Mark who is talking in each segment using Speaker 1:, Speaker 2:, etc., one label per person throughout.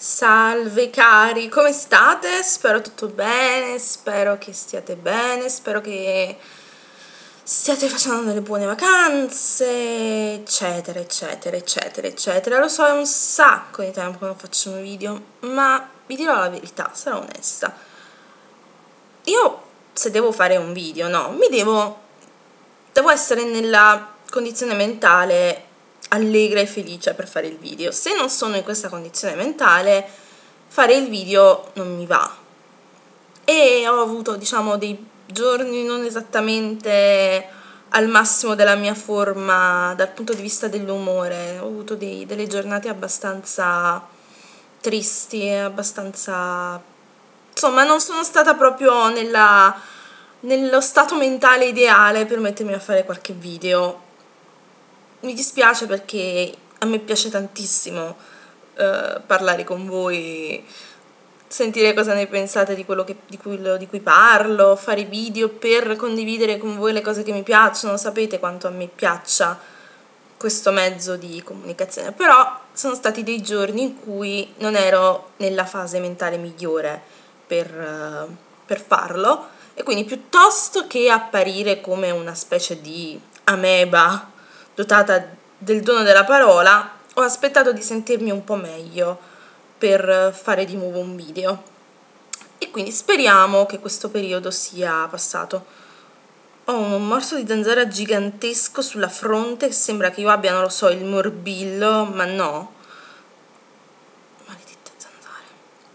Speaker 1: Salve cari, come state? Spero tutto bene, spero che stiate bene, spero che stiate facendo delle buone vacanze, eccetera, eccetera, eccetera, eccetera. Lo so, è un sacco di tempo che non faccio un video, ma vi dirò la verità, sarò onesta. Io, se devo fare un video, no, devo essere nella condizione mentale allegra e felice per fare il video. Se non sono in questa condizione mentale, fare il video non mi va. E ho avuto, diciamo, dei giorni non esattamente al massimo della mia forma dal punto di vista dell'umore. Ho avuto delle giornate abbastanza tristi, abbastanza... Insomma, non sono stata proprio nello stato mentale ideale per mettermi a fare qualche video. Mi dispiace perché a me piace tantissimo parlare con voi, sentire cosa ne pensate di quello di cui parlo, fare video per condividere con voi le cose che mi piacciono. Sapete quanto a me piaccia questo mezzo di comunicazione, però sono stati dei giorni in cui non ero nella fase mentale migliore per farlo, e quindi piuttosto che apparire come una specie di ameba dotata del dono della parola, ho aspettato di sentirmi un po' meglio per fare di nuovo un video, e quindi speriamo che questo periodo sia passato. Ho un morso di zanzara gigantesco sulla fronte che sembra che io abbia, non lo so, il morbillo, ma no. Maledette zanzare.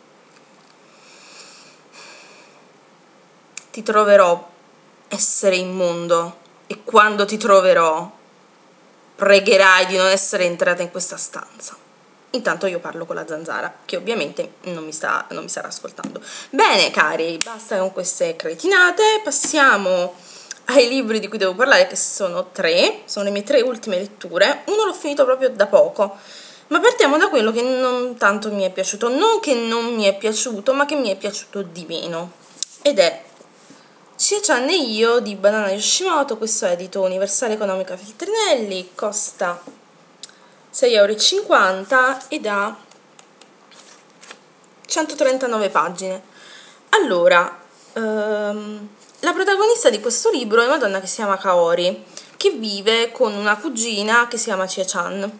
Speaker 1: Ti troverò, essere immondo, e quando ti troverò pregherai di non essere entrata in questa stanza. Intanto io parlo con la zanzara, che ovviamente non mi starà ascoltando. Bene cari, basta con queste cretinate, passiamo ai libri di cui devo parlare, che sono tre, sono le mie tre ultime letture. Uno l'ho finito proprio da poco, ma partiamo da quello che non tanto mi è piaciuto, non che non mi è piaciuto, ma che mi è piaciuto di meno, ed è Chie-chan e io di Banana Yoshimoto. Questo è edito Universale Economica Feltrinelli, costa 6,50 € ed ha 139 pagine. Allora, la protagonista di questo libro è una donna che si chiama Kaori, che vive con una cugina che si chiama Chie-chan.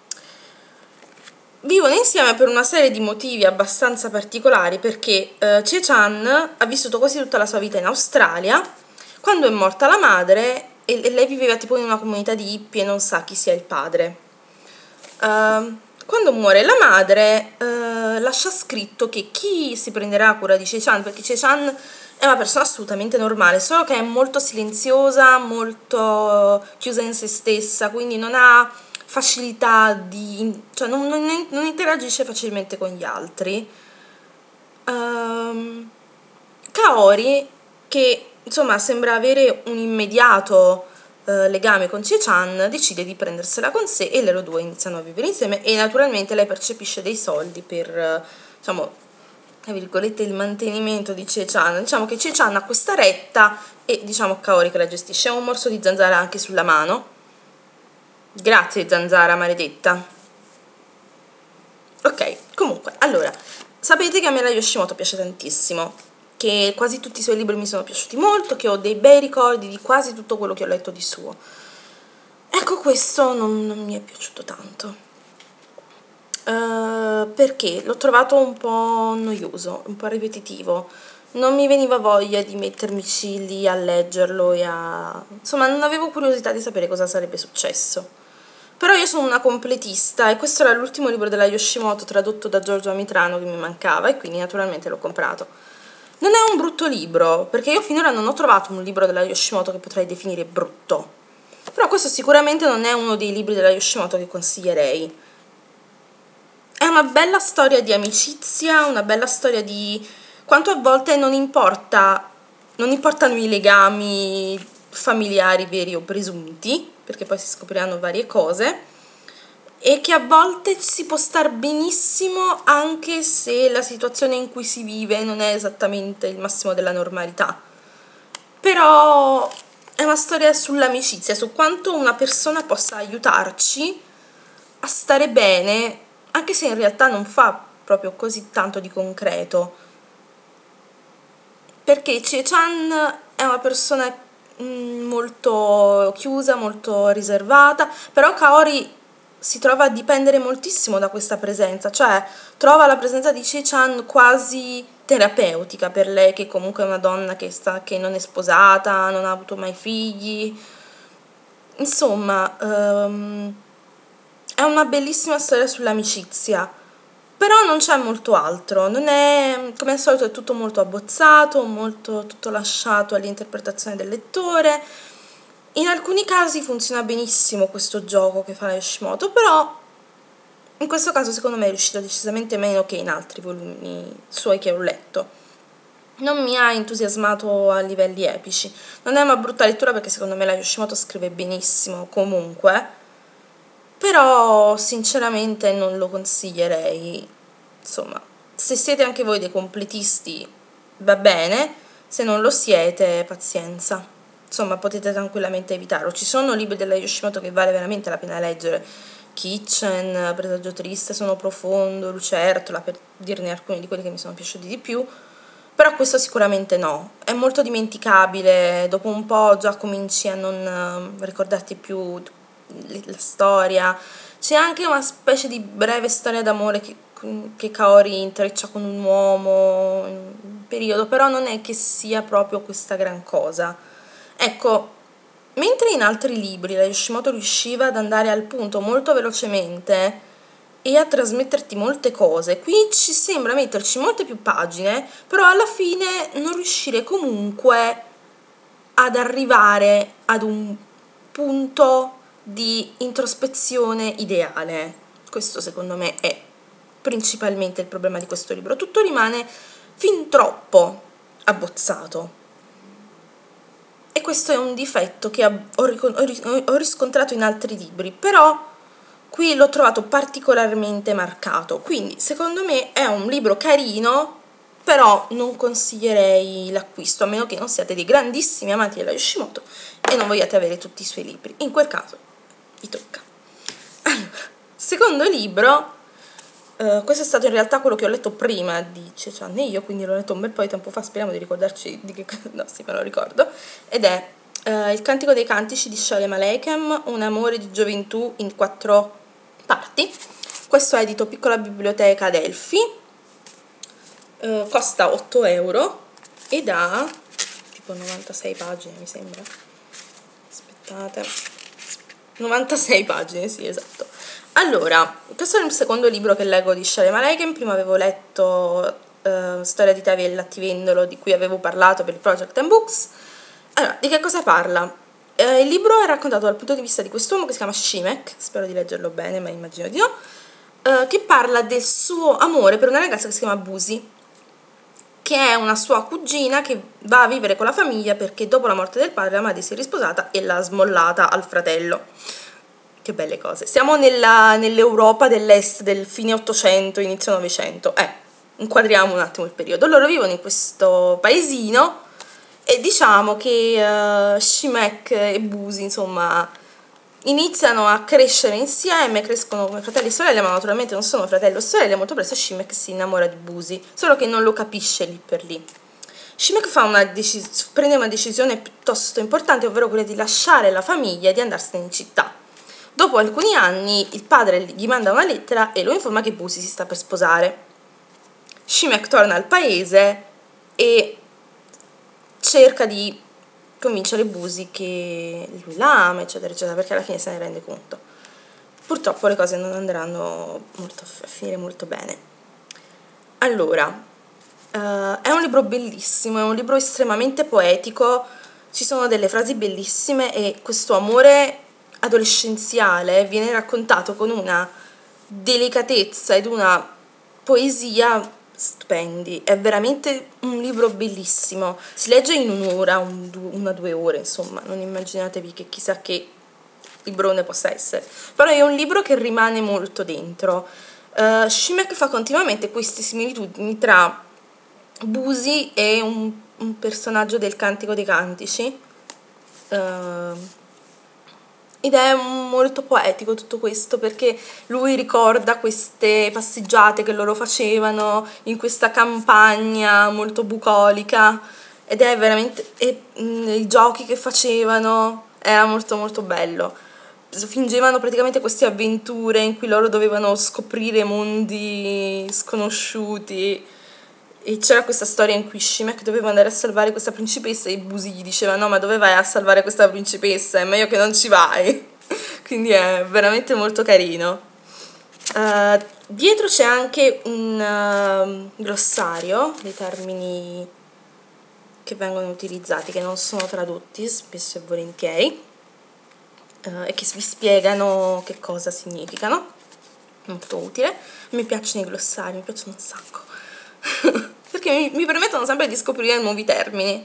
Speaker 1: Vivono insieme per una serie di motivi abbastanza particolari, perché Chie-chan ha vissuto quasi tutta la sua vita in Australia. Quando è morta la madre, e lei viveva tipo in una comunità di hippie e non sa chi sia il padre. Quando muore la madre, lascia scritto che chi si prenderà cura di Chie-chan, perché Chie-chan è una persona assolutamente normale, solo che è molto silenziosa, molto chiusa in se stessa, quindi non ha facilità cioè non interagisce facilmente con gli altri. Kaori, che insomma sembra avere un immediato legame con Chie-chan, decide di prendersela con sé e loro due iniziano a vivere insieme, e naturalmente lei percepisce dei soldi per, diciamo, tra virgolette, il mantenimento di Chie-chan. Diciamo che Chie-chan ha questa retta e diciamo Kaori che la gestisce. Ha un morso di zanzara anche sulla mano. Grazie zanzara maledetta. Ok, comunque, allora, sapete che a me la Yoshimoto piace tantissimo, che quasi tutti i suoi libri mi sono piaciuti molto, che ho dei bei ricordi di quasi tutto quello che ho letto di suo. Ecco, questo non mi è piaciuto tanto, perché l'ho trovato un po' noioso, un po' ripetitivo. Non mi veniva voglia di mettermici lì a leggerlo e a... insomma, non avevo curiosità di sapere cosa sarebbe successo. Però io sono una completista e questo era l'ultimo libro della Yoshimoto tradotto da Giorgio Amitrano che mi mancava, e quindi naturalmente l'ho comprato. Non è un brutto libro, perché io finora non ho trovato un libro della Yoshimoto che potrei definire brutto, però questo sicuramente non è uno dei libri della Yoshimoto che consiglierei. È una bella storia di amicizia, una bella storia di quanto a volte non importano i legami familiari veri o presunti, perché poi si scopriranno varie cose, e che a volte si può star benissimo anche se la situazione in cui si vive non è esattamente il massimo della normalità. Però è una storia sull'amicizia, su quanto una persona possa aiutarci a stare bene, anche se in realtà non fa proprio così tanto di concreto, perché Chie-chan è una persona molto chiusa, molto riservata, però Kaori si trova a dipendere moltissimo da questa presenza, cioè trova la presenza di Chie-chan quasi terapeutica per lei, che comunque è una donna che non è sposata, non ha avuto mai figli. Insomma, è una bellissima storia sull'amicizia, però non c'è molto altro, non è, come al solito è tutto molto abbozzato, molto tutto lasciato all'interpretazione del lettore. In alcuni casi funziona benissimo questo gioco che fa Yoshimoto, però in questo caso secondo me è riuscito decisamente meno che in altri volumi suoi che ho letto. Non mi ha entusiasmato a livelli epici. Non è una brutta lettura perché secondo me la Yoshimoto scrive benissimo comunque, però sinceramente non lo consiglierei. Insomma, se siete anche voi dei completisti va bene, se non lo siete pazienza, insomma potete tranquillamente evitarlo. Ci sono libri della Yoshimoto che vale veramente la pena leggere: Kitchen, Presagio triste, Sono profondo, Lucertola, per dirne alcuni di quelli che mi sono piaciuti di più, però questo sicuramente no, è molto dimenticabile, dopo un po' già cominci a non ricordarti più la storia. C'è anche una specie di breve storia d'amore che Kaori intreccia con un uomo in un periodo, però non è che sia proprio questa gran cosa. Ecco, mentre in altri libri la Yoshimoto riusciva ad andare al punto molto velocemente e a trasmetterti molte cose, qui ci sembra metterci molte più pagine, però alla fine non riuscire comunque ad arrivare ad un punto di introspezione ideale. Questo secondo me è principalmente il problema di questo libro. Tutto rimane fin troppo abbozzato. E questo è un difetto che ho riscontrato in altri libri, però qui l'ho trovato particolarmente marcato. Quindi secondo me è un libro carino, però non consiglierei l'acquisto, a meno che non siate dei grandissimi amanti della Yoshimoto e non vogliate avere tutti i suoi libri. In quel caso vi tocca. Allora, secondo libro, questo è stato in realtà quello che ho letto prima di Chie-chan e io, quindi l'ho letto un bel po' di tempo fa, speriamo di ricordarci di che cosa, no sì me lo ricordo, ed è Il cantico dei cantici di Shalem Aleichem, un amore di gioventù in 4 parti. Questo è edito Piccola Biblioteca Adelphi, costa 8 euro ed ha tipo 96 pagine mi sembra, aspettate, 96 pagine, sì esatto. Allora, questo è il secondo libro che leggo di Shalem Aleichem. Prima avevo letto Storia di Tavi e il Lattivendolo, di cui avevo parlato per il Project and Books. Allora, di che cosa parla? Il libro è raccontato dal punto di vista di quest'uomo che si chiama Shimek, spero di leggerlo bene, ma immagino di no, che parla del suo amore per una ragazza che si chiama Busi, che è una sua cugina che va a vivere con la famiglia perché dopo la morte del padre la madre si è risposata e l'ha smollata al fratello. Che belle cose. Siamo nell'Europa dell'Est del fine 800, inizio 900. Inquadriamo un attimo il periodo. Loro vivono in questo paesino e diciamo che Shimek e Busi, insomma, iniziano a crescere insieme, crescono come fratelli e sorelle, ma naturalmente non sono fratello e sorelle. Molto presto Shimek si innamora di Busi, solo che non lo capisce lì per lì. Shimek prende una decisione piuttosto importante, ovvero quella di lasciare la famiglia e di andarsene in città. Dopo alcuni anni il padre gli manda una lettera e lo informa che Busi si sta per sposare. Shimek torna al paese e cerca di convincere Busi che lui la ama, eccetera, eccetera, perché alla fine se ne rende conto. Purtroppo le cose non andranno a finire molto bene. Allora, è un libro bellissimo, è un libro estremamente poetico, ci sono delle frasi bellissime e questo amore adolescenziale viene raccontato con una delicatezza ed una poesia stupendi. È veramente un libro bellissimo, si legge in un'ora, una o 2 ore, insomma, non immaginatevi che chissà che librone possa essere, però è un libro che rimane molto dentro. Shimek fa continuamente queste similitudini tra Busi e un personaggio del Cantico dei Cantici, ed è molto poetico tutto questo, perché lui ricorda queste passeggiate che loro facevano in questa campagna molto bucolica, ed è veramente i giochi che facevano, era molto molto bello. Fingevano praticamente queste avventure in cui loro dovevano scoprire mondi sconosciuti, e c'era questa storia in cui Shimek doveva andare a salvare questa principessa e Busi gli diceva: no, ma dove vai a salvare questa principessa? È meglio che non ci vai. Quindi è veramente molto carino. Dietro c'è anche un glossario dei termini che vengono utilizzati, che non sono tradotti spesso e volentieri, e che vi spiegano che cosa significano. Molto utile. Mi piacciono i glossari, mi piacciono un sacco. Perché mi permettono sempre di scoprire nuovi termini.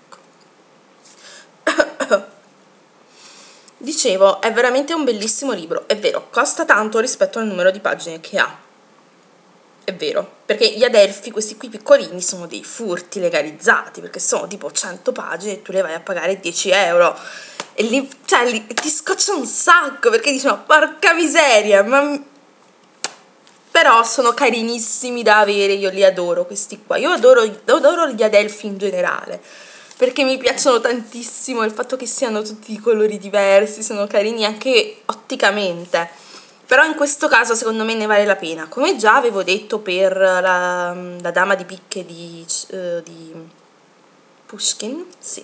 Speaker 1: Ecco. Dicevo, è veramente un bellissimo libro, è vero, costa tanto rispetto al numero di pagine che ha. È vero, perché gli Adelphi, questi qui piccolini, sono dei furti legalizzati, perché sono tipo 100 pagine e tu le vai a pagare 10 euro. E lì, cioè, lì ti scoccia un sacco, perché dici, ma porca miseria, ma... Però sono carinissimi da avere, io li adoro questi qua. Io adoro gli Adelphi in generale, perché mi piacciono tantissimo il fatto che siano tutti di colori diversi, sono carini anche otticamente. Però in questo caso secondo me ne vale la pena. Come già avevo detto per la Dama di picche di Pushkin, sì.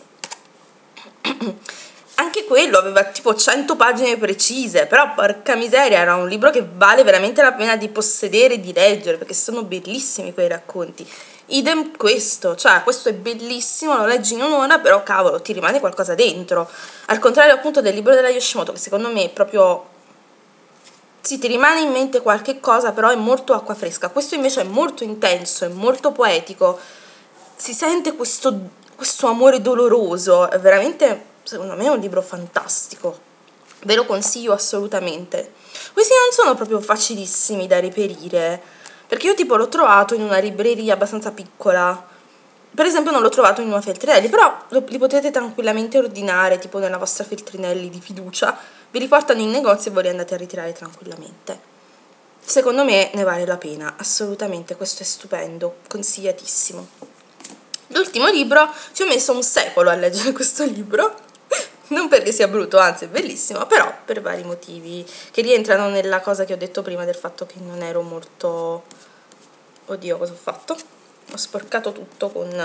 Speaker 1: Anche quello aveva tipo 100 pagine precise, però porca miseria, era un libro che vale veramente la pena di possedere e di leggere, perché sono bellissimi quei racconti. Idem questo, cioè questo è bellissimo, lo leggi in un'ora, però cavolo, ti rimane qualcosa dentro. Al contrario appunto del libro della Yoshimoto, che secondo me è proprio... sì, ti rimane in mente qualche cosa, però è molto acqua fresca. Questo invece è molto intenso, è molto poetico, si sente questo amore doloroso, è veramente, secondo me, è un libro fantastico, ve lo consiglio assolutamente. Questi non sono proprio facilissimi da reperire, perché io tipo l'ho trovato in una libreria abbastanza piccola, per esempio non l'ho trovato in una Feltrinelli, però li potete tranquillamente ordinare tipo nella vostra Feltrinelli di fiducia, vi riportano in negozio e voi li andate a ritirare tranquillamente. Secondo me ne vale la pena, assolutamente, questo è stupendo, consigliatissimo. L'ultimo libro, ci ho messo un secolo a leggere questo libro, non perché sia brutto, anzi è bellissimo, però per vari motivi che rientrano nella cosa che ho detto prima del fatto che non ero molto... Oddio, cosa ho fatto? Ho sporcato tutto con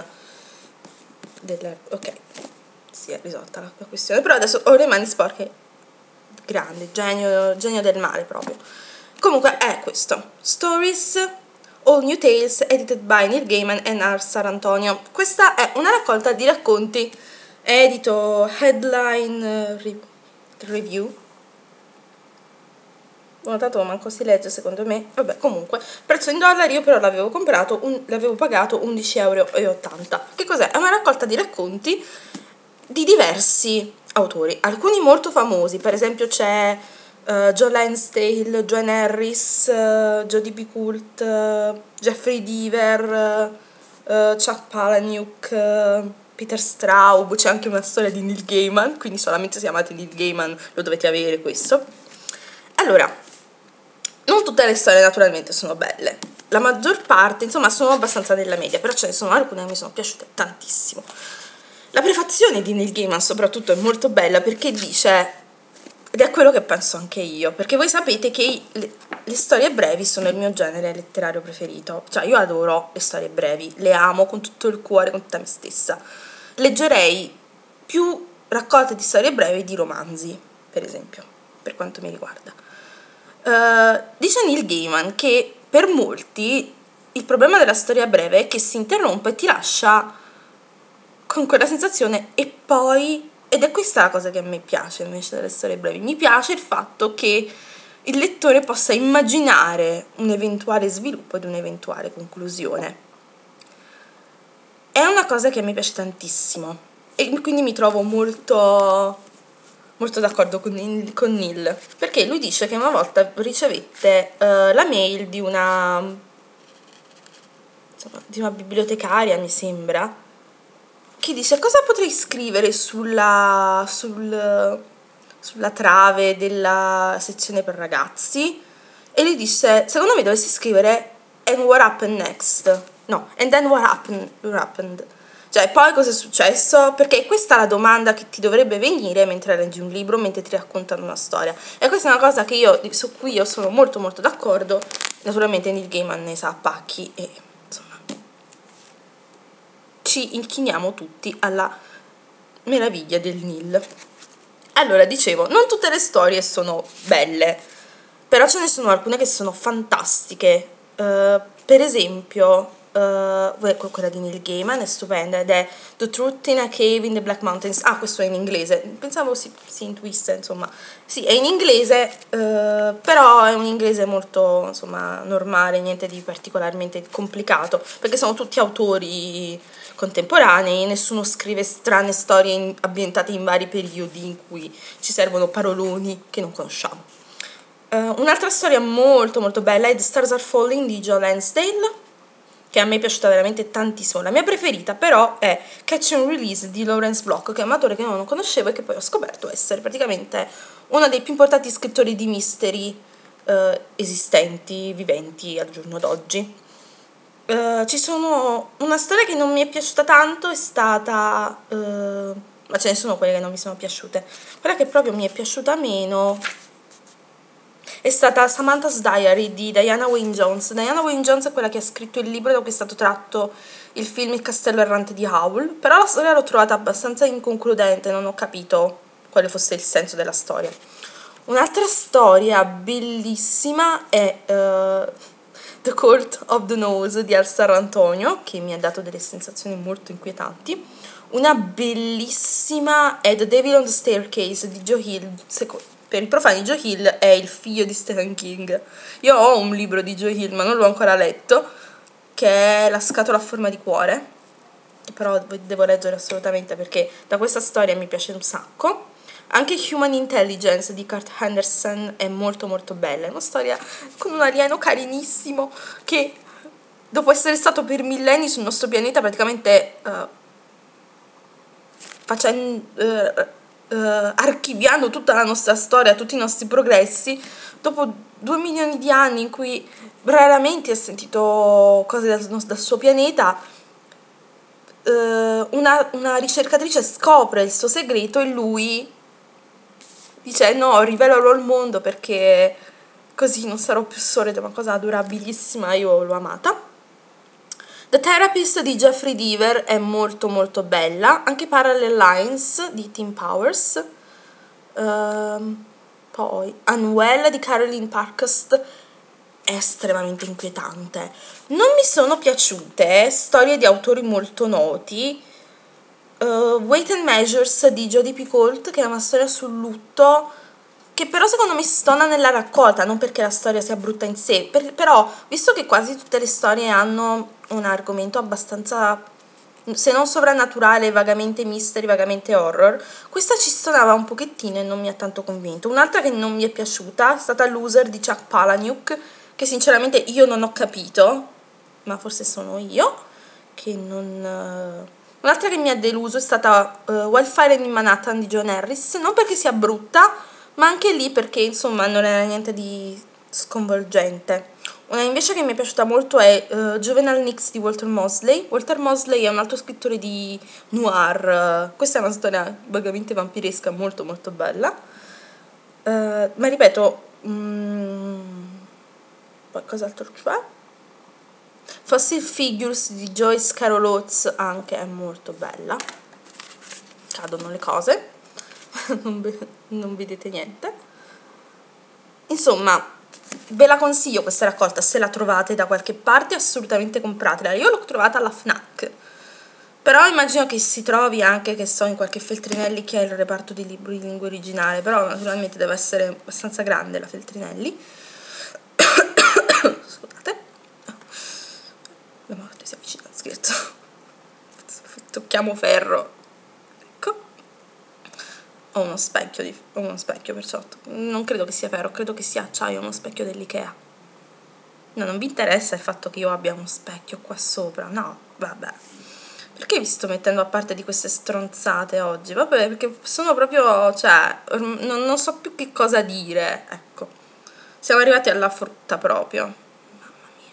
Speaker 1: ok, si è risolta la questione, però adesso ho le mani sporche, grande, genio del male proprio. Comunque è questo, Stories All New Tales, edited by Neil Gaiman e R. Sarantonio. Questa è una raccolta di racconti, è edito Headline Review. Tanto manco si legge secondo me. Vabbè, comunque, prezzo in dollari, io però l'avevo comprato, l'avevo pagato 11,80 €. Che cos'è? È una raccolta di racconti di diversi autori, alcuni molto famosi, per esempio c'è Joe Lansdale, Joanne Harris, Jodi Picoult, Jeffrey Deaver, Chuck Palahniuk, Peter Straub, c'è anche una storia di Neil Gaiman, quindi solamente se amate Neil Gaiman lo dovete avere questo. Allora, non tutte le storie naturalmente sono belle, la maggior parte insomma sono abbastanza nella media, però ce ne sono alcune che mi sono piaciute tantissimo. La prefazione di Neil Gaiman soprattutto è molto bella perché dice, ed è quello che penso anche io, perché voi sapete che le storie brevi sono il mio genere letterario preferito, cioè io adoro le storie brevi, le amo con tutto il cuore, con tutta me stessa. Leggerei più raccolte di storie brevi di romanzi, per esempio, per quanto mi riguarda. Dice Neil Gaiman che per molti il problema della storia breve è che si interrompe e ti lascia con quella sensazione e poi, ed è questa la cosa che a me piace invece delle storie brevi, mi piace il fatto che il lettore possa immaginare un eventuale sviluppo ed un'eventuale conclusione. È una cosa che a me piace tantissimo e quindi mi trovo molto d'accordo con Neil, perché lui dice che una volta ricevette la mail di una bibliotecaria, mi sembra, che dice: cosa potrei scrivere sul sulla trave della sezione per ragazzi e gli disse: secondo me dovresti scrivere and what happened next, no, and then what happened, cioè poi cosa è successo, perché questa è la domanda che ti dovrebbe venire mentre leggi un libro, mentre ti raccontano una storia, e questa è una cosa che su cui io sono molto molto d'accordo. Naturalmente Neil Gaiman ne sa a pacchi e insomma ci inchiniamo tutti alla meraviglia del Neil. Allora, dicevo, non tutte le storie sono belle, però ce ne sono alcune che sono fantastiche. Per esempio, quella di Neil Gaiman è stupenda ed è The Truth in a Cave in the Black Mountains. Ah, questo è in inglese, pensavo si intuisse, insomma. Sì, è in inglese, però è un inglese molto, insomma, normale, niente di particolarmente complicato, perché sono tutti autori contemporanei, nessuno scrive strane storie ambientate in vari periodi in cui ci servono paroloni che non conosciamo. Un'altra storia molto molto bella è The Stars Are Falling di Joe Lansdale, che a me è piaciuta veramente tantissimo. La mia preferita però è Catch and Release di Lawrence Block, che è un autore che non conoscevo e che poi ho scoperto essere praticamente uno dei più importanti scrittori di mystery esistenti, viventi al giorno d'oggi. Ci sono una storia che non mi è piaciuta tanto, è stata ma ce ne sono quelle che non mi sono piaciute. Quella che proprio mi è piaciuta meno è stata Samantha's Diary di Diana Wynne Jones. Diana Wynne Jones è quella che ha scritto il libro da cui è stato tratto il film Il castello errante di Howl, però la storia l'ho trovata abbastanza inconcludente, non ho capito quale fosse il senso della storia. Un'altra storia bellissima è The Cult of the Nose di Alstar Antonio, che mi ha dato delle sensazioni molto inquietanti. Una bellissima è The Devil on the Staircase di Joe Hill. Per i profani Joe Hill è il figlio di Stephen King. Io ho un libro di Joe Hill ma non l'ho ancora letto, che è La scatola a forma di cuore, però devo leggere assolutamente perché da questa storia mi piace un sacco. Anche Human Intelligence di Kurt Henderson è molto molto bella, è una storia con un alieno carinissimo che dopo essere stato per millenni sul nostro pianeta praticamente archiviando tutta la nostra storia, tutti i nostri progressi, dopo 2 milioni di anni in cui raramente ha sentito cose dal suo pianeta, una ricercatrice scopre il suo segreto e lui dice no, rivelalo al mondo perché così non sarò più sola, ed è una cosa adorabilissima, io l'ho amata. The Therapist di Jeffrey Deaver è molto molto bella, anche Parallel Lines di Tim Powers, poi Unwell di Caroline Parkhurst è estremamente inquietante. Non mi sono piaciute storie di autori molto noti. Weight and Measures di Jodie Picoult, che è una storia sul lutto, che però secondo me stona nella raccolta, non perché la storia sia brutta in sé, però visto che quasi tutte le storie hanno un argomento abbastanza, se non sovrannaturale, vagamente mystery, vagamente horror, questa ci stonava un pochettino e non mi ha tanto convinto. Un'altra che non mi è piaciuta è stata Loser di Chuck Palahniuk, che sinceramente io non ho capito, ma forse sono io che non... Un'altra che mi ha deluso è stata Wildfire in Manhattan di John Harris, non perché sia brutta, ma anche lì perché insomma non era niente di sconvolgente. Una invece che mi è piaciuta molto è Juvenile Nix di Walter Mosley. Walter Mosley è un altro scrittore di noir, questa è una storia vagamente vampiresca molto molto bella, ma ripeto, poi cos'altro c'è? Fossil Figures di Joyce Carol Oates anche è molto bella. Cadono le cose, non vedete niente. Insomma, ve la consiglio questa raccolta, se la trovate da qualche parte assolutamente compratela. Io l'ho trovata alla FNAC, però immagino che si trovi anche, che so, in qualche Feltrinelli che ha il reparto di libri di lingua originale, però naturalmente deve essere abbastanza grande la Feltrinelli. Scusate, la morte si avvicina, scherzo, tocchiamo ferro. Ecco, ho uno specchio, perciò non credo che sia ferro, credo che sia acciaio, uno specchio dell'Ikea. No, non vi interessa il fatto che io abbia uno specchio qua sopra, no, vabbè. Perché vi sto mettendo a parte di queste stronzate oggi? Vabbè, perché sono proprio, cioè, non so più che cosa dire, ecco. Siamo arrivati alla frutta proprio. Mamma mia.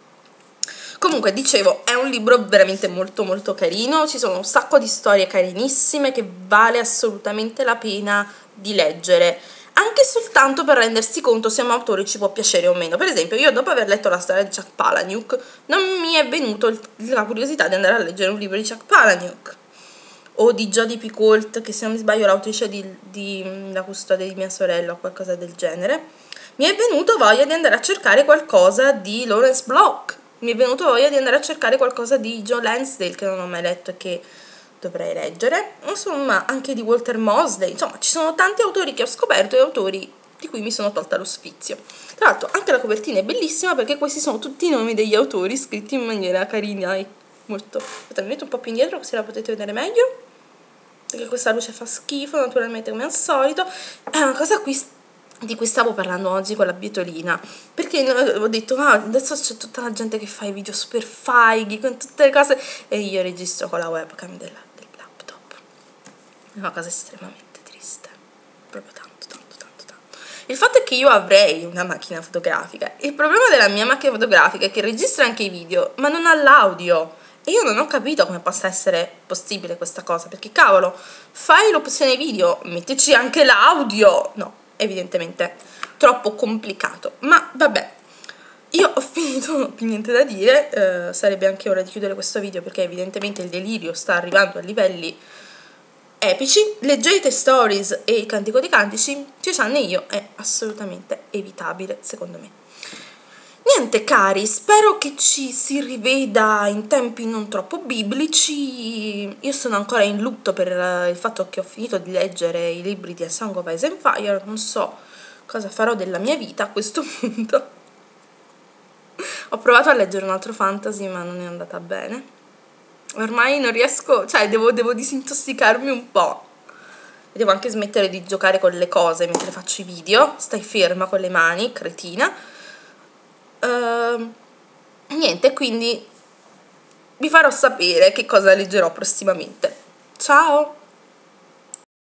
Speaker 1: Comunque, dicevo, è un libro veramente molto molto carino, ci sono un sacco di storie carinissime che vale assolutamente la pena di leggere, anche soltanto per rendersi conto se un autore ci può piacere o meno. Per esempio, io dopo aver letto la storia di Chuck Palahniuk non mi è venuto la curiosità di andare a leggere un libro di Chuck Palahniuk o di Jodi Picoult, che se non mi sbaglio è l'autrice di La custode di mia sorella o qualcosa del genere. Mi è venuto voglia di andare a cercare qualcosa di Lawrence Block, mi è venuto voglia di andare a cercare qualcosa di Joe Lansdale, che non ho mai letto e che dovrei leggere, insomma anche di Walter Mosley. Insomma, ci sono tanti autori che ho scoperto e autori di cui mi sono tolta lo sfizio. Tra l'altro anche la copertina è bellissima, perché questi sono tutti i nomi degli autori scritti in maniera carina e molto... Aspetta, mi metto un po' più indietro così la potete vedere meglio, perché questa luce fa schifo naturalmente come al solito. È una cosa di cui stavo parlando oggi con la Bietolina, perché ho detto adesso c'è tutta la gente che fa i video super fighi con tutte le cose e io registro con la webcam del laptop. È una cosa estremamente triste, proprio tanto tanto tanto tanto. Il fatto è che io avrei una macchina fotografica, il problema della mia macchina fotografica è che registra anche i video ma non ha l'audio. E io non ho capito come possa essere possibile questa cosa, perché cavolo, fai l'opzione video, mettici anche l'audio. No, evidentemente troppo complicato, ma vabbè. Io ho finito, non ho più niente da dire, sarebbe anche ora di chiudere questo video perché evidentemente il delirio sta arrivando a livelli epici. Leggete Stories e Il Cantico dei Cantici, Ciccianne e io è assolutamente evitabile secondo me. Niente cari, spero che ci si riveda in tempi non troppo biblici. Io sono ancora in lutto per il fatto che ho finito di leggere i libri di A Song of Ice and Fire, non so cosa farò della mia vita a questo punto. Ho provato a leggere un altro fantasy ma non è andata bene. Ormai non riesco, cioè devo disintossicarmi un po'. E devo anche smettere di giocare con le cose mentre faccio i video. Stai ferma con le mani, cretina. Niente, quindi vi farò sapere che cosa leggerò prossimamente. Ciao!